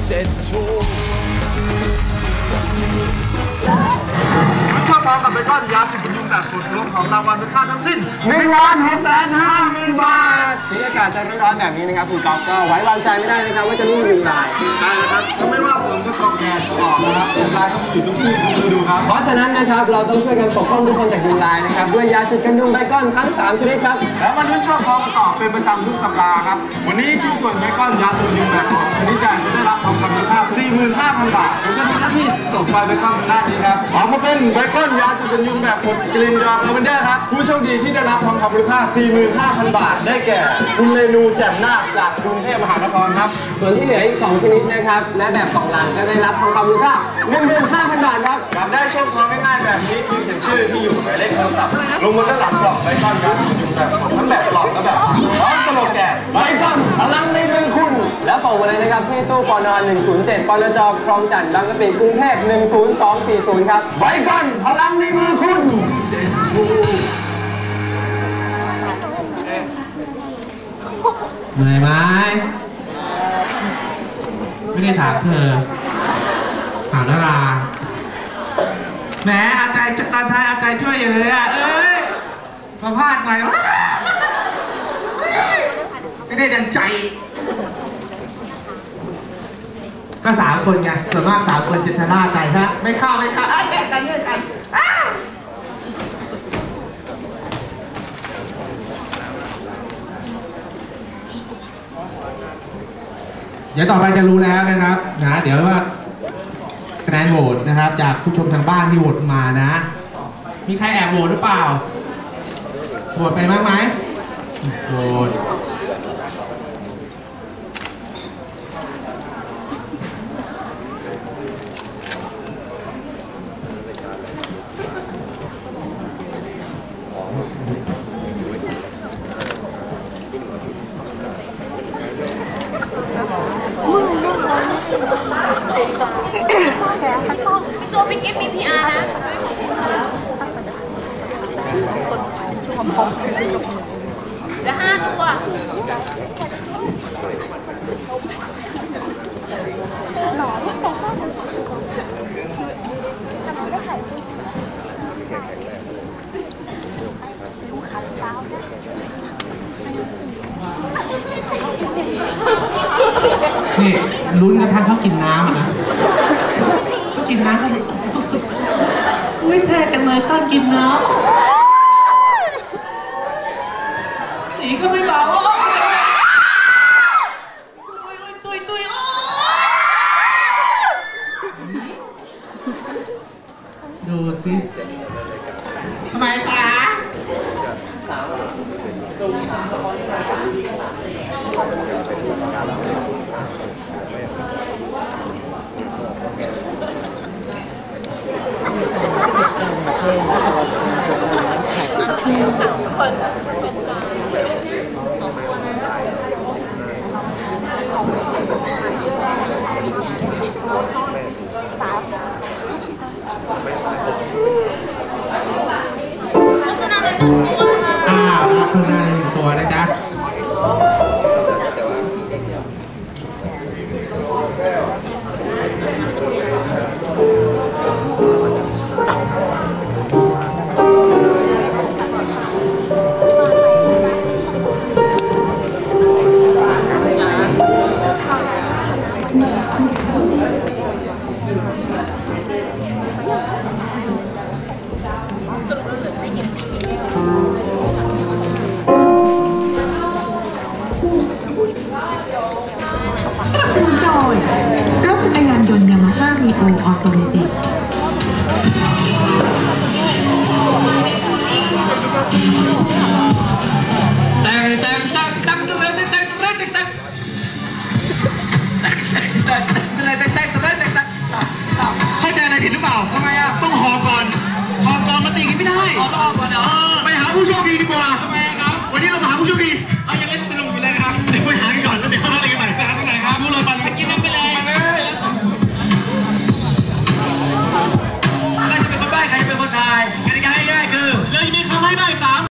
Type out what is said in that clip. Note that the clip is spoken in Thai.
7 ชั่วโมงชอบพร้อมกับเบคอนยักษ์ที่บรรจุแบบฝุ่นรวมของรางวัลมูลค่าทั้งสิ้น1,650,000 บาทบรรยากาศจะร้อนๆแบบนี้นะครับคุณก๊อฟก็ไว้วางใจไม่ได้นะครับว่าจะไม่มียุงลายใช่แล้วครับก็ไม่ว่าฝนจะตกแดดออกนะครับยุงลายก็อยู่ทุกที่ทุกฤดูครับเพราะฉะนั้นนะครับเราต้องช่วยกันปกป้องทุกคนจากยุงลายนะครับด้วยยาจุดกันยุงเบคอนทั้ง3ชนิดครับและวันนี้ชอบพร้อมต่อเป็นประจำทุกสัปดาห์ครับวันนี้ชิ้นส่วนเบคอนยาจุดยุงแบบชนิดใหญ่จะได้รับทองคำมูลค่า 45,000 บาทผมจะทำหน้าที่ส่งไฟล์เบคอนทางด้านนี้ครับออกมาเป็นเบคอนยาจุดกันยุงแบบผดกลิ่นดอกลาเวนเดอร์ครับผู้โชคดีที่ได้รับทองคำมูลค่า 45,000 บาทได้แก่คุณเมนูแจ่มนาคจากกรุงเทพมหานครครับส่วนที่เหลืออีก2ชนิดนะครับและแบบกล่องลังก็ได้รับทองคำมูลค่า 15,000 บาทครับอยากได้โชคทองง่ายๆแบบนี้เพียงเขียนชื่อที่อยู่หมายเลขโทรศัพท์ลงบนด้านหลังกล่องเบคอนยาจุดยุงแบบผดทั้งแบบกล่องและแบบพร้อมสโลแกนเบคอนพลังในมือคุณและส่งมาเลยนะครับที่ตู้ปน107ปนจคลองจันทร์บางกะปิกรุงเทพ10240ครับเบคอนพลังในมือคุณเหนื่อยไหมไม่ได้ถามเธอถามนาราแหมเอาใจตอนท้ายเอาใจช่วยอยู่เลยอ่ะเอ้ยมาพลาดหน่อยวะไม่ได้ดังใจก็3 คนไงส่วนมาก3 คนจะชนะใจฮะไม่เข้าแยกกันเดี๋ยวต่อไปจะรู้แล้วนะครับเดี๋ยวว่าคะแนนโหวตนะครับจากผู้ชมทางบ้านที่โหวตมานะมีใครแอบโหวตหรือเปล่าโหวตไปบ้างไหมโหวตพี่ซูพี่กิ๊ฟมี PR นะเหลือ5 ตัวนี่ลุ้นกันทั้งเขากินน้ำนะเขากินน้ำก็ไม่แท้จังเลยตอนกินน้ำสีก็ไม่บอกตุยดูสิทำไมคะลักษณะเป็น1 ตัวค่ะรับข้างหน้าเลย1 ตัวนะจ๊ะรถจักรยานยนต์ยามาฮ่ารีโอออโตเมติก